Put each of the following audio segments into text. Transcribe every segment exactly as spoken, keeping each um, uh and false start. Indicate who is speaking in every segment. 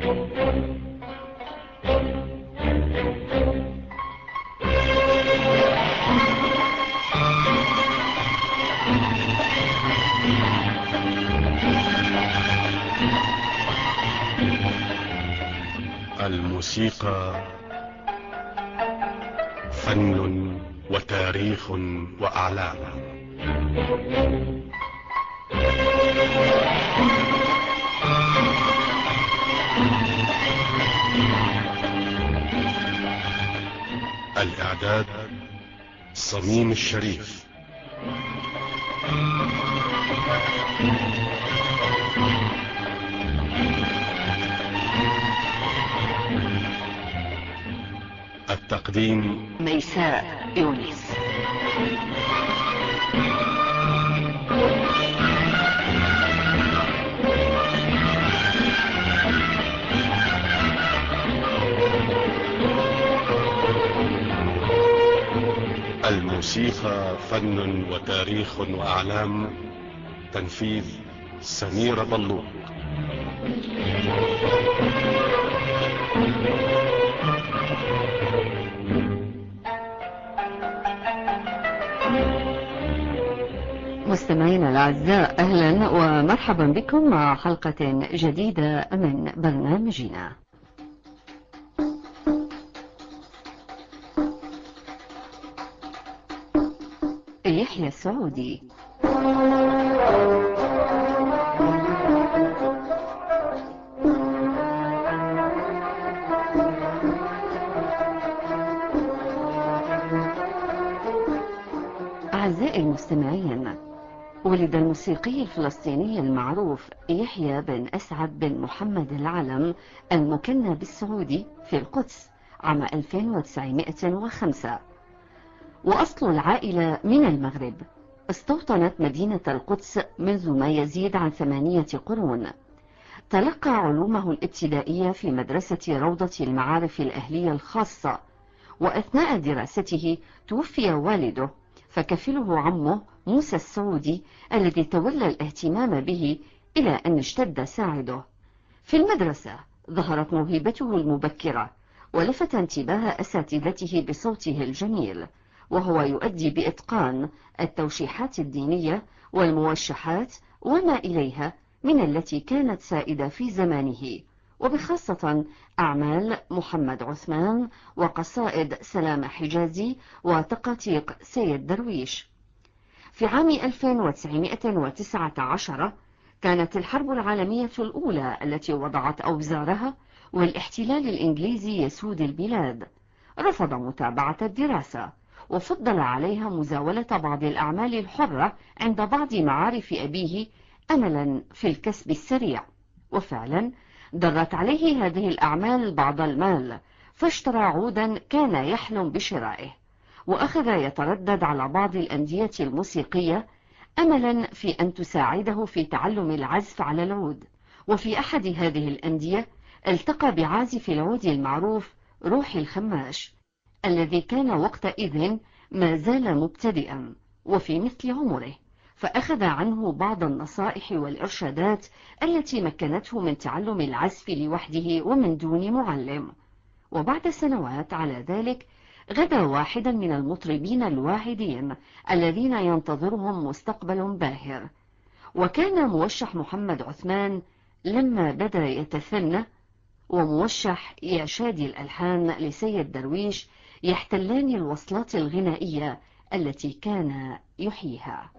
Speaker 1: الموسيقى فن وتاريخ وأعلام. الإعداد صميم الشريف. التقديم
Speaker 2: ميساء يونس.
Speaker 1: الموسيقى فن وتاريخ وأعلام. تنفيذ سمير بلوط.
Speaker 2: مستمعينا الأعزاء، أهلا ومرحبا بكم مع حلقة جديدة من برنامجنا. يحيى السعودي. أعزائي المستمعين، ولد الموسيقي الفلسطيني المعروف يحيى بن أسعد بن محمد العلم المكنى بالسعودي في القدس عام ألفين وتسعمائة وخمسة، وأصل العائلة من المغرب. استوطنت مدينة القدس منذ ما يزيد عن ثمانية قرون. تلقى علومه الابتدائية في مدرسة روضة المعارف الأهلية الخاصة، وأثناء دراسته توفي والده، فكفله عمه موسى السعودي الذي تولى الاهتمام به إلى أن اشتد ساعده. في المدرسة ظهرت موهبته المبكرة، ولفت انتباه أساتذته بصوته الجميل، وهو يؤدي بإتقان التوشيحات الدينية والموشحات وما إليها من التي كانت سائدة في زمانه، وبخاصة أعمال محمد عثمان وقصائد سلام حجازي وتقاطيق سيد درويش. في عام ألف وتسعمائة وتسعة عشر كانت الحرب العالمية الأولى التي وضعت أوزارها والاحتلال الإنجليزي يسود البلاد. رفض متابعة الدراسة، وفضل عليها مزاولة بعض الأعمال الحرة عند بعض معارف أبيه أملا في الكسب السريع. وفعلا درت عليه هذه الأعمال بعض المال، فاشترى عودا كان يحلم بشرائه، وأخذ يتردد على بعض الأندية الموسيقية أملا في أن تساعده في تعلم العزف على العود. وفي أحد هذه الأندية التقى بعازف العود المعروف روحي الخماش، الذي كان وقتئذ ما زال مبتدئا وفي مثل عمره، فأخذ عنه بعض النصائح والإرشادات التي مكنته من تعلم العزف لوحده ومن دون معلم. وبعد سنوات على ذلك غدا واحدا من المطربين الواعدين الذين ينتظرهم مستقبل باهر، وكان موشح محمد عثمان لما بدأ يتثنى وموشح يشادي الألحان لسيد درويش يحتلان الوصلات الغنائية التي كان يحييها.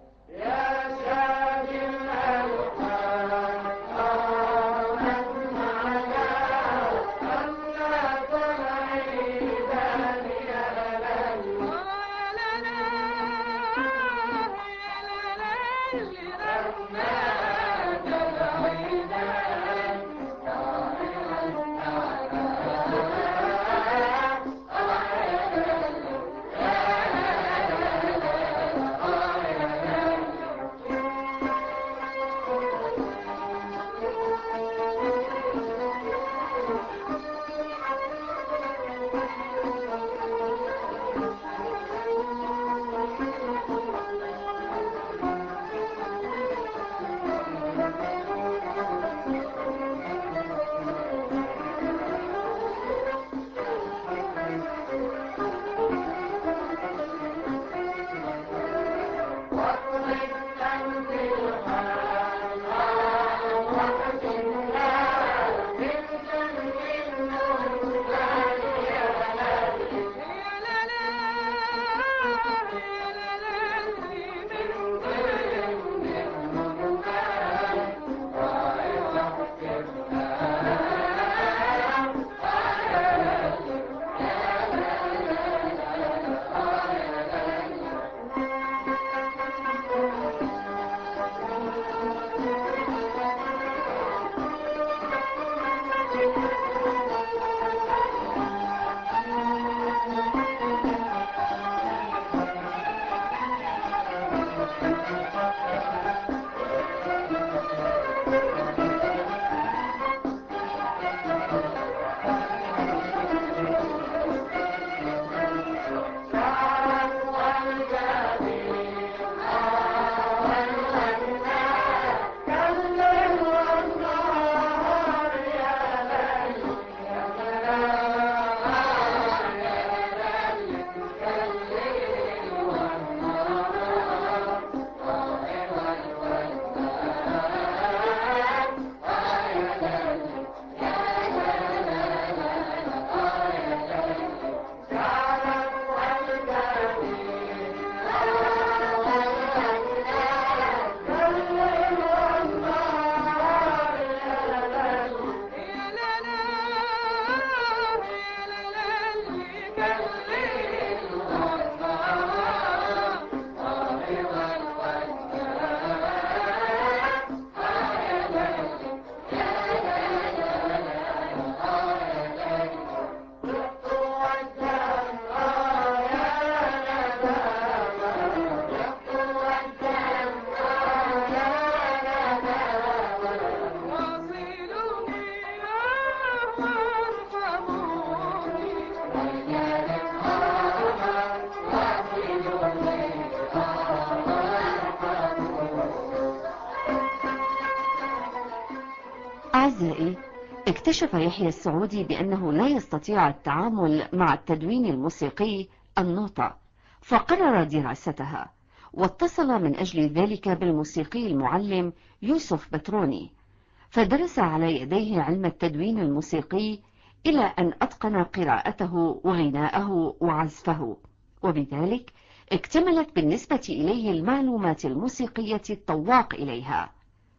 Speaker 2: أعزائي، اكتشف يحيى السعودي بأنه لا يستطيع التعامل مع التدوين الموسيقي النوتة، فقرر دراستها، واتصل من أجل ذلك بالموسيقي المعلم يوسف بتروني، فدرس على يديه علم التدوين الموسيقي إلى أن أتقن قراءته وغناءه وعزفه، وبذلك اكتملت بالنسبة إليه المعلومات الموسيقية الطواق إليها.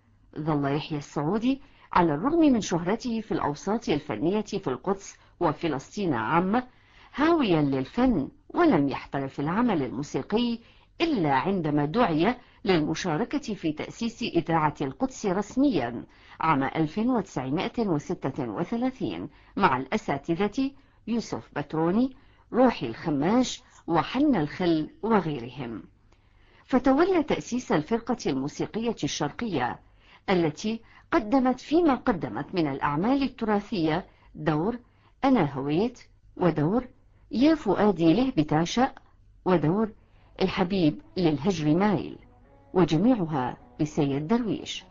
Speaker 2: ظل يحيى السعودي على الرغم من شهرته في الأوساط الفنية في القدس وفلسطين عامة هاويا للفن، ولم يحترف العمل الموسيقي إلا عندما دعي للمشاركة في تأسيس إذاعة القدس رسميا عام ألف وتسعمائة وستة وثلاثين مع الأساتذة يوسف بتروني، روحي الخماش، وحنا الخل وغيرهم. فتولى تأسيس الفرقة الموسيقية الشرقية التي قدمت فيما قدمت من الأعمال التراثية دور أنا هويت، ودور يا فؤادي له بتعشق، ودور الحبيب للهجر مايل، وجميعها بسيد درويش.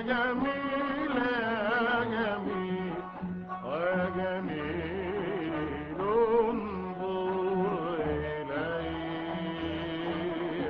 Speaker 3: جميل يا جميل يا جميل انظر إلي.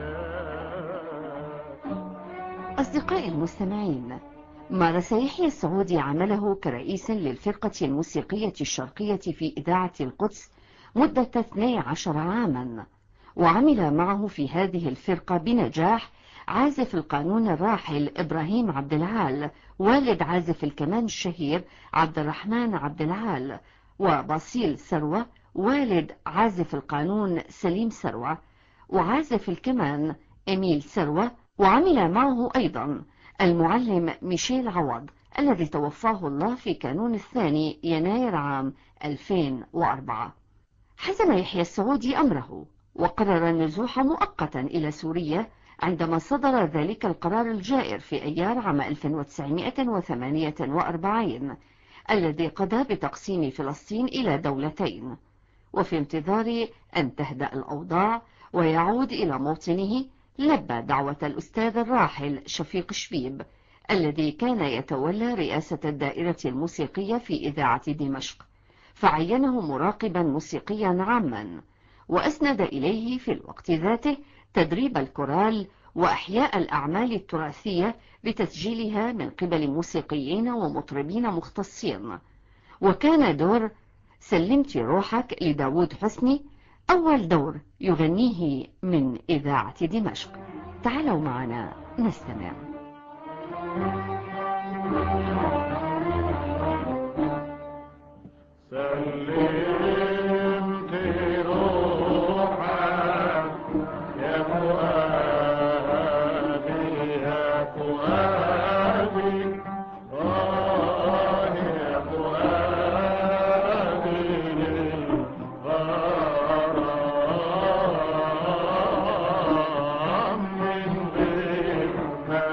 Speaker 2: أصدقائي المستمعين، مارس يحيى السعودي عمله كرئيس للفرقة الموسيقية الشرقية في إذاعة القدس مدة اثني عشر عاما، وعمل معه في هذه الفرقة بنجاح عازف القانون الراحل إبراهيم عبد العال، والد عازف الكمان الشهير عبد الرحمن عبد العال، وباسيل سروة والد عازف القانون سليم سروة، وعازف الكمان إميل سروة. وعمل معه أيضا المعلم ميشيل عوض الذي توفاه الله في كانون الثاني يناير عام ألفين وأربعة. حسم يحيى السعودي أمره وقرر النزوح مؤقتا إلى سوريا عندما صدر ذلك القرار الجائر في أيار عام ألف وتسعمائة وثمانية وأربعين الذي قضى بتقسيم فلسطين إلى دولتين. وفي انتظار أن تهدأ الأوضاع ويعود إلى موطنه، لبى دعوة الأستاذ الراحل شفيق شبيب الذي كان يتولى رئاسة الدائرة الموسيقية في إذاعة دمشق، فعينه مراقبا موسيقيا عاما، وأسند إليه في الوقت ذاته تدريب الكورال وأحياء الأعمال التراثية بتسجيلها من قبل موسيقيين ومطربين مختصين. وكان دور سلمت روحك لداود حسني أول دور يغنيه من إذاعة دمشق. تعالوا معنا نستمع.
Speaker 3: سلمت روحك يا فؤادي يا فؤادي آه يا فؤادي للغرام من غير ما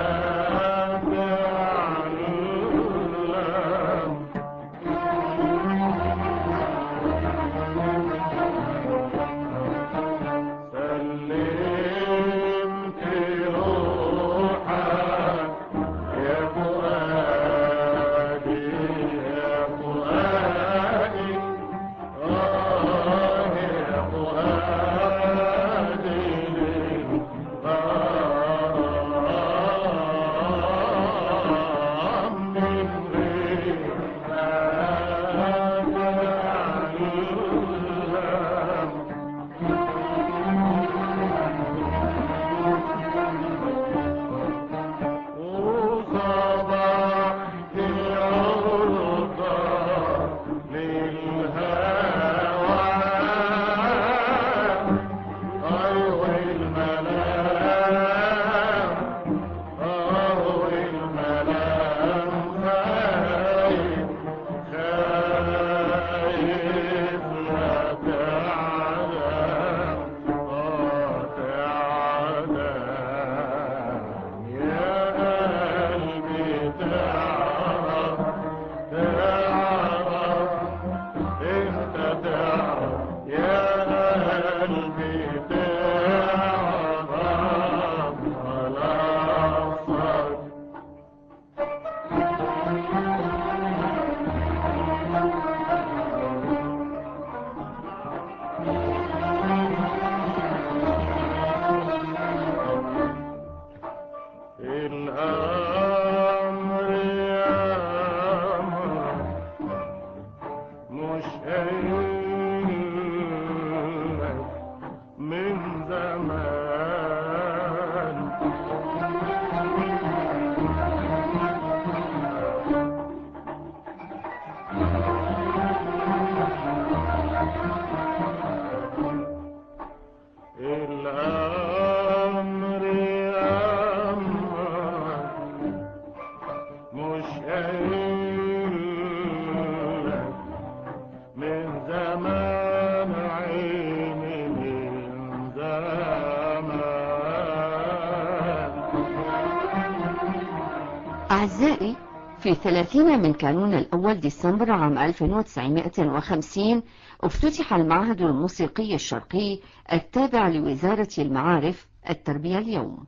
Speaker 2: أعزائي، في ثلاثين من كانون الأول ديسمبر عام ألف وتسعمائة وخمسين افتتح المعهد الموسيقي الشرقي التابع لوزارة المعارف التربية اليوم،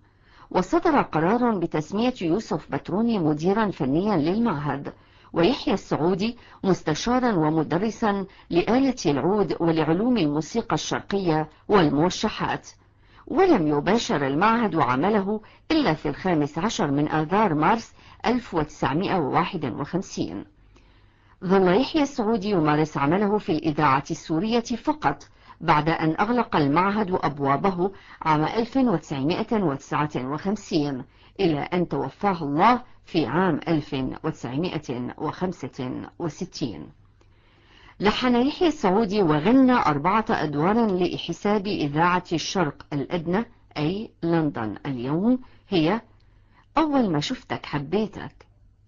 Speaker 2: وصدر قرار بتسمية يوسف بتروني مديرا فنيا للمعهد، ويحيى السعودي مستشارا ومدرسا لآلة العود ولعلوم الموسيقى الشرقية والموشحات. ولم يباشر المعهد عمله إلا في الخامس عشر من آذار مارس ألف وتسعمائة وواحد وخمسين. ظل يحيى السعودي يمارس عمله في الإذاعة السورية فقط بعد أن أغلق المعهد أبوابه عام ألف وتسعمائة وتسعة وخمسين، إلى أن توفاه الله في عام ألف وتسعمائة وخمسة وستين. لحن يحيى السعودي وغنى أربعة أدوار لحساب إذاعة الشرق الأدنى أي لندن اليوم، هي أول ما شفتك حبيتك،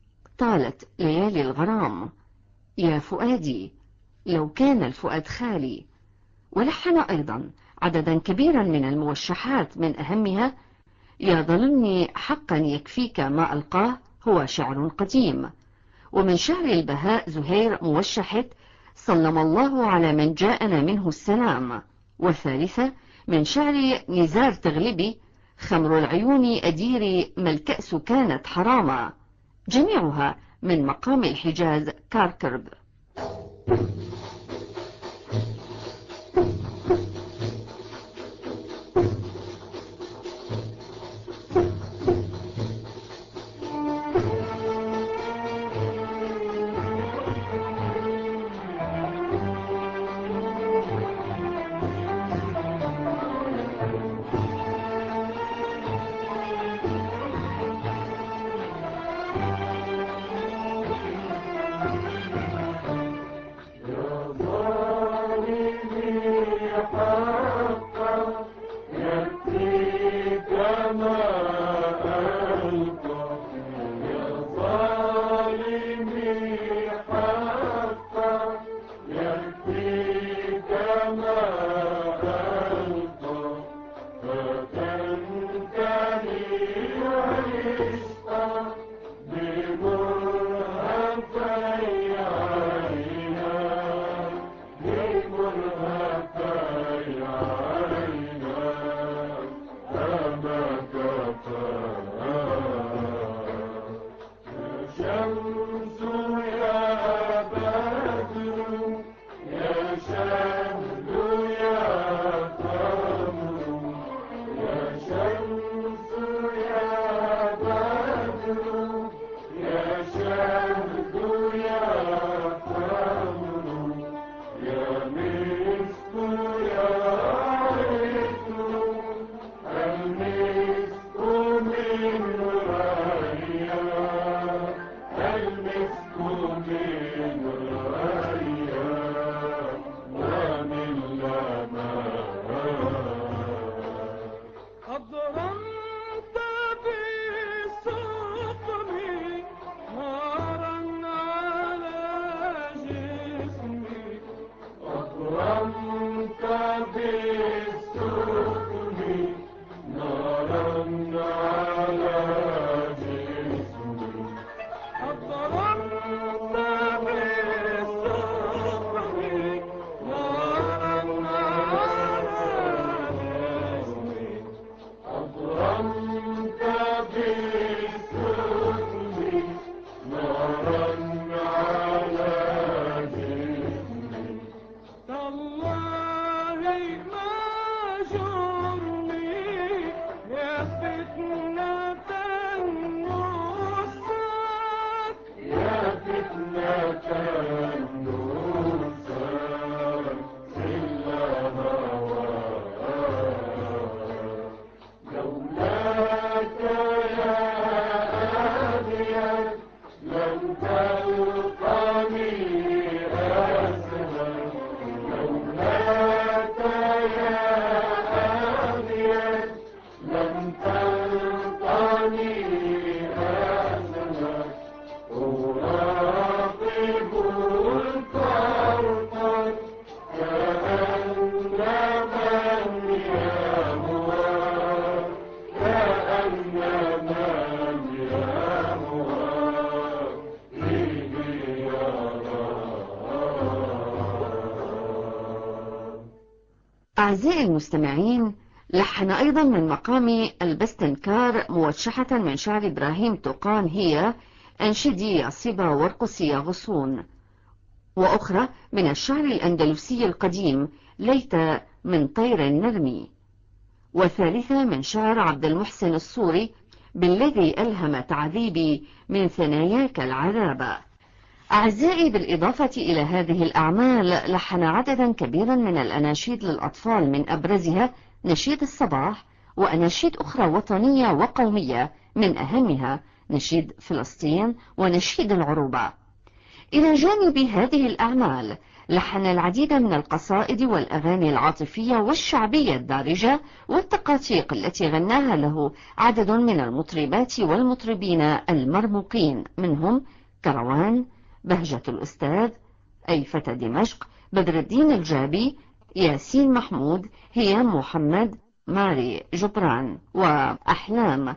Speaker 2: طالت ليالي الغرام، يا فؤادي، لو كان الفؤاد خالي. ولحن أيضا عددا كبيرا من الموشحات، من أهمها يا ظلمني حقا يكفيك ما ألقاه، هو شعر قديم. ومن شعر البهاء زهير موشحة سلم الله على من جاءنا منه السلام. والثالثة من شعر نزار تغلبي خمر العيون أديري ما الكأس كانت حراما، جميعها من مقام الحجاز كاركرب. أعزائي المستمعين، لحن أيضا من مقام البستنكار موشحة من شعر إبراهيم طقان هي أنشدي يا صبا وارقصي يا غصون، وأخرى من الشعر الأندلسي القديم ليت من طير نرمي، وثالثة من شعر عبد المحسن الصوري بالذي ألهم تعذيبي من ثناياك العذاب. أعزائي، بالإضافة إلى هذه الأعمال لحن عددا كبيرا من الأناشيد للأطفال، من أبرزها نشيد الصباح وأناشيد أخرى وطنية وقومية، من أهمها نشيد فلسطين ونشيد العروبة. إلى جانب هذه الأعمال لحن العديد من القصائد والأغاني العاطفية والشعبية الدارجة والتقاطيق التي غناها له عدد من المطربات والمطربين المرموقين، منهم كروان، بهجة الأستاذ، أي فتى دمشق، بدر الدين الجابي، ياسين محمود، هيام محمد، ماري جبران وأحلام.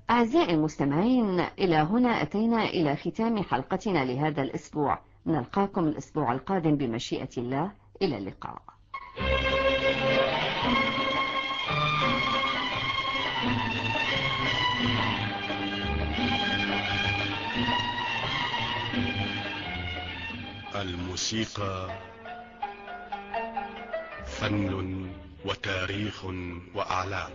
Speaker 2: أعزائي المستمعين، إلى هنا أتينا إلى ختام حلقتنا لهذا الأسبوع. نلقاكم الأسبوع القادم بمشيئة الله. إلى اللقاء.
Speaker 1: الموسيقى فن وتاريخ وأعلام.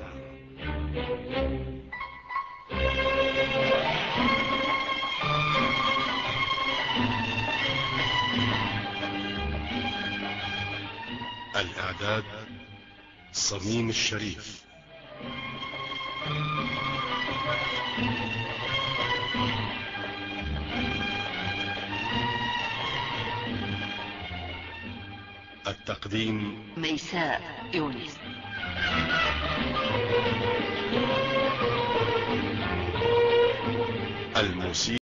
Speaker 1: الإعداد صميم الشريف. التقديم
Speaker 2: ميساء يونس.
Speaker 1: الموسيقى